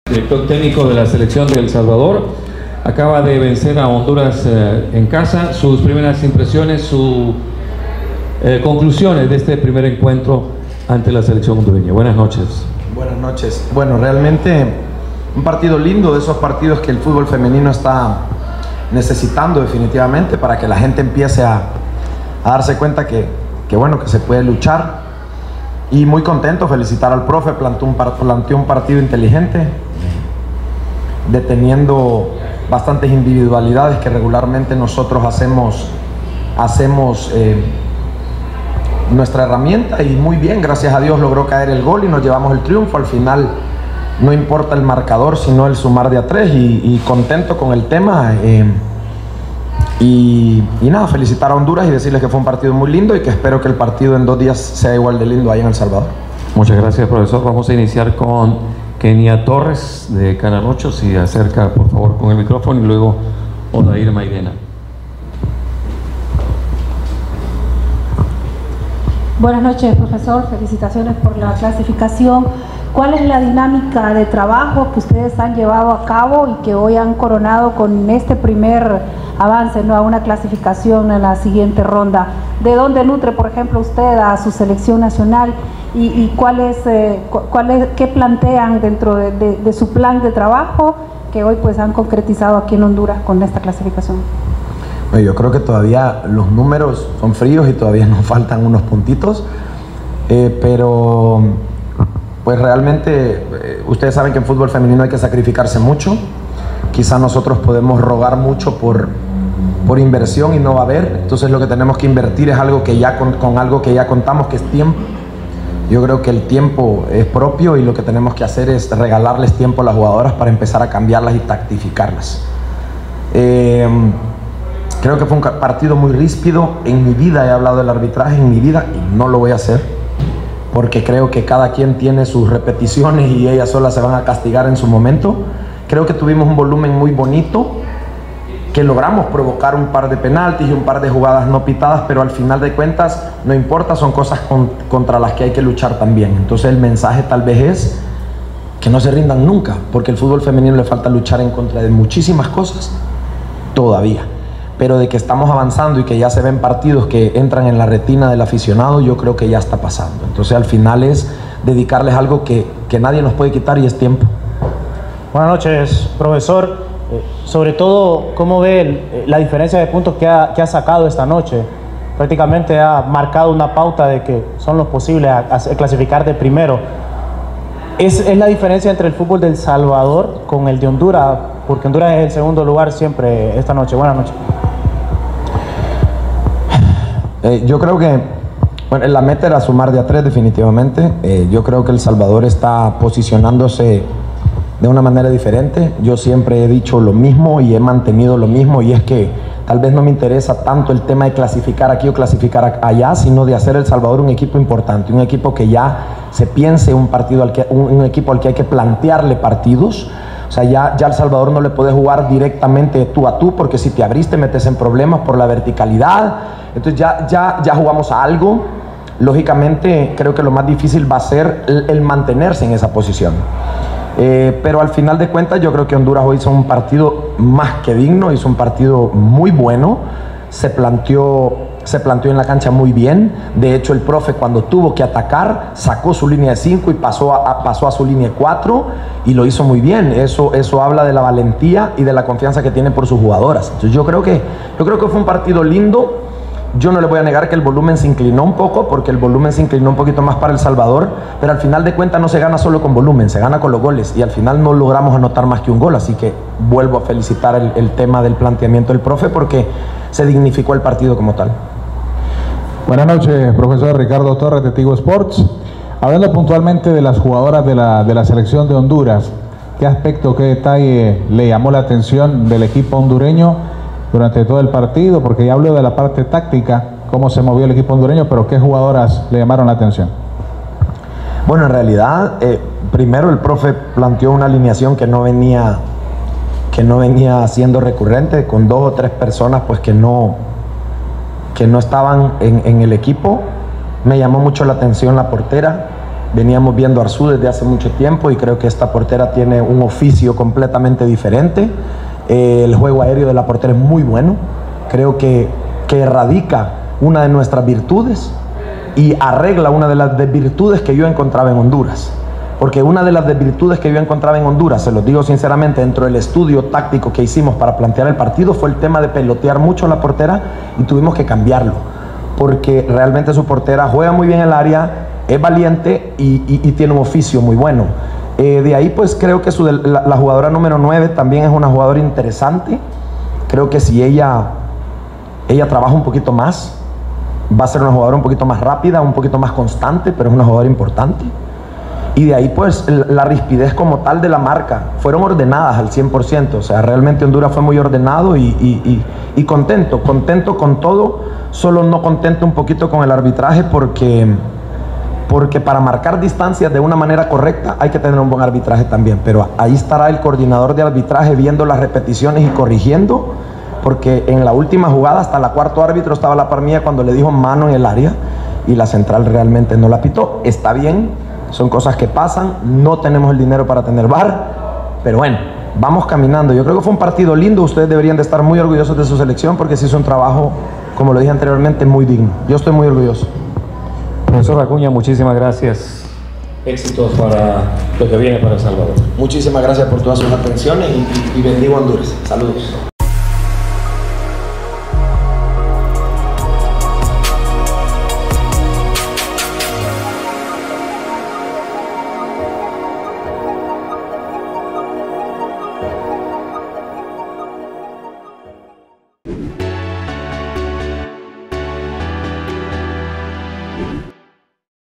Director técnico de la selección de El Salvador, acaba de vencer a Honduras en casa. Sus primeras impresiones, sus conclusiones de este primer encuentro ante la selección hondureña. Buenas noches. Buenas noches. Bueno, realmente un partido lindo, de esos partidos que el fútbol femenino está necesitando definitivamente para que la gente empiece a darse cuenta que bueno, que se puede luchar. Y muy contento, felicitar al profe, planteó un partido inteligente, deteniendo bastantes individualidades que regularmente nosotros hacemos nuestra herramienta, y muy bien, gracias a Dios logró caer el gol y nos llevamos el triunfo. Al final no importa el marcador sino el sumar de a tres, y contento con el tema, y nada, felicitar a Honduras y decirles que fue un partido muy lindo y que espero que el partido en 2 días sea igual de lindo ahí en El Salvador. Muchas gracias, profesor. Vamos a iniciar con Kenia Torres de Canal 8, si acerca por favor con el micrófono, y luego Odair Mairena. Buenas noches, profesor. Felicitaciones por la clasificación. ¿Cuál es la dinámica de trabajo que ustedes han llevado a cabo y que hoy han coronado con este primer avance, ¿no?, a una clasificación en la siguiente ronda? ¿De dónde nutre, por ejemplo, usted a su selección nacional y qué plantean dentro de su plan de trabajo que hoy pues han concretizado aquí en Honduras con esta clasificación? Bueno, yo creo que todavía los números son fríos y todavía nos faltan unos puntitos, pero pues realmente ustedes saben que en fútbol femenino hay que sacrificarse mucho. Quizá nosotros podemos rogar mucho por inversión y no va a haber. Entonces lo que tenemos que invertir es algo que ya con algo que ya contamos, que es tiempo. Yo creo que el tiempo es propio y lo que tenemos que hacer es regalarles tiempo a las jugadoras para empezar a cambiarlas y tactificarlas. Creo que fue un partido muy ríspido. En mi vida he hablado del arbitraje, en mi vida, y no lo voy a hacer, porque creo que cada quien tiene sus repeticiones y ellas solas se van a castigar en su momento. Creo que tuvimos un volumen muy bonito, que logramos provocar un par de penaltis y un par de jugadas no pitadas, pero al final de cuentas no importa, son cosas contra las que hay que luchar también. Entonces el mensaje tal vez es que no se rindan nunca, porque el fútbol femenino le falta luchar en contra de muchísimas cosas todavía, pero de que estamos avanzando y que ya se ven partidos que entran en la retina del aficionado, yo creo que ya está pasando. Entonces al final es dedicarles algo que nadie nos puede quitar, y es tiempo. Buenas noches, profesor. Sobre todo, ¿cómo ve la diferencia de puntos que ha sacado esta noche? Prácticamente ha marcado una pauta de que son los posibles a clasificar de primero. ¿Es la diferencia entre el fútbol de El Salvador con el de Honduras? Porque Honduras es el segundo lugar siempre esta noche. Buenas noches. Yo creo que bueno, la meta era sumar de a 3 definitivamente. Yo creo que El Salvador está posicionándose de una manera diferente. Yo siempre he dicho lo mismo y he mantenido lo mismo, y es que tal vez no me interesa tanto el tema de clasificar aquí o clasificar allá, sino de hacer El Salvador un equipo importante, un equipo que ya se piense un equipo al que hay que plantearle partidos. O sea, ya El Salvador no le puede jugar directamente tú a tú, porque si te abriste metes en problemas por la verticalidad. Entonces ya jugamos a algo. Lógicamente creo que lo más difícil va a ser el mantenerse en esa posición. Pero al final de cuentas yo creo que Honduras hoy hizo un partido más que digno, hizo un partido muy bueno, se planteó en la cancha muy bien. De hecho el profe, cuando tuvo que atacar, sacó su línea de 5 y pasó a su línea de 4 y lo hizo muy bien. Eso habla de la valentía y de la confianza que tiene por sus jugadoras. Entonces yo creo que fue un partido lindo. Yo no le voy a negar que el volumen se inclinó un poco, porque el volumen se inclinó un poquito más para El Salvador, pero al final de cuentas no se gana solo con volumen, se gana con los goles, y al final no logramos anotar más que un gol. Así que vuelvo a felicitar el tema del planteamiento del profe, porque se dignificó el partido como tal. Buenas noches, profesor Ricardo Torres de Tigo Sports. Hablando puntualmente de las jugadoras de la selección de Honduras, ¿qué aspecto, qué detalle le llamó la atención del equipo hondureño durante todo el partido? Porque ya hablo de la parte táctica, cómo se movió el equipo hondureño, pero ¿qué jugadoras le llamaron la atención? Bueno, en realidad, primero el profe planteó una alineación que no venía siendo recurrente, con 2 o 3 personas pues que no estaban en el equipo. Me llamó mucho la atención la portera. Veníamos viendo a Arzú desde hace mucho tiempo y creo que esta portera tiene un oficio completamente diferente. El juego aéreo de la portera es muy bueno. Creo que erradica una de nuestras virtudes y arregla una de las desvirtudes que yo encontraba en Honduras. Porque una de las desvirtudes que yo encontraba en Honduras, se los digo sinceramente, dentro del estudio táctico que hicimos para plantear el partido, fue el tema de pelotear mucho a la portera y tuvimos que cambiarlo. Porque realmente su portera juega muy bien el área, es valiente y tiene un oficio muy bueno. De ahí pues creo que la jugadora número 9 también es una jugadora interesante. Creo que si ella trabaja un poquito más, va a ser una jugadora un poquito más rápida, un poquito más constante, pero es una jugadora importante. Y de ahí pues la rispidez como tal de la marca, fueron ordenadas al 100%, o sea, realmente Honduras fue muy ordenado y contento con todo, solo no contento un poquito con el arbitraje porque para marcar distancias de una manera correcta hay que tener un buen arbitraje también, pero ahí estará el coordinador de arbitraje viendo las repeticiones y corrigiendo, porque en la última jugada hasta la cuarto árbitro estaba a la par mía cuando le dijo mano en el área y la central realmente no la pitó. Está bien, son cosas que pasan, no tenemos el dinero para tener VAR, pero bueno, vamos caminando. Yo creo que fue un partido lindo, ustedes deberían de estar muy orgullosos de su selección porque se hizo un trabajo, como lo dije anteriormente, muy digno. Yo estoy muy orgulloso. Profesor Acuña, muchísimas gracias. Éxitos para lo que viene para El Salvador. Muchísimas gracias por todas sus atenciones y bendigo a Honduras. Saludos.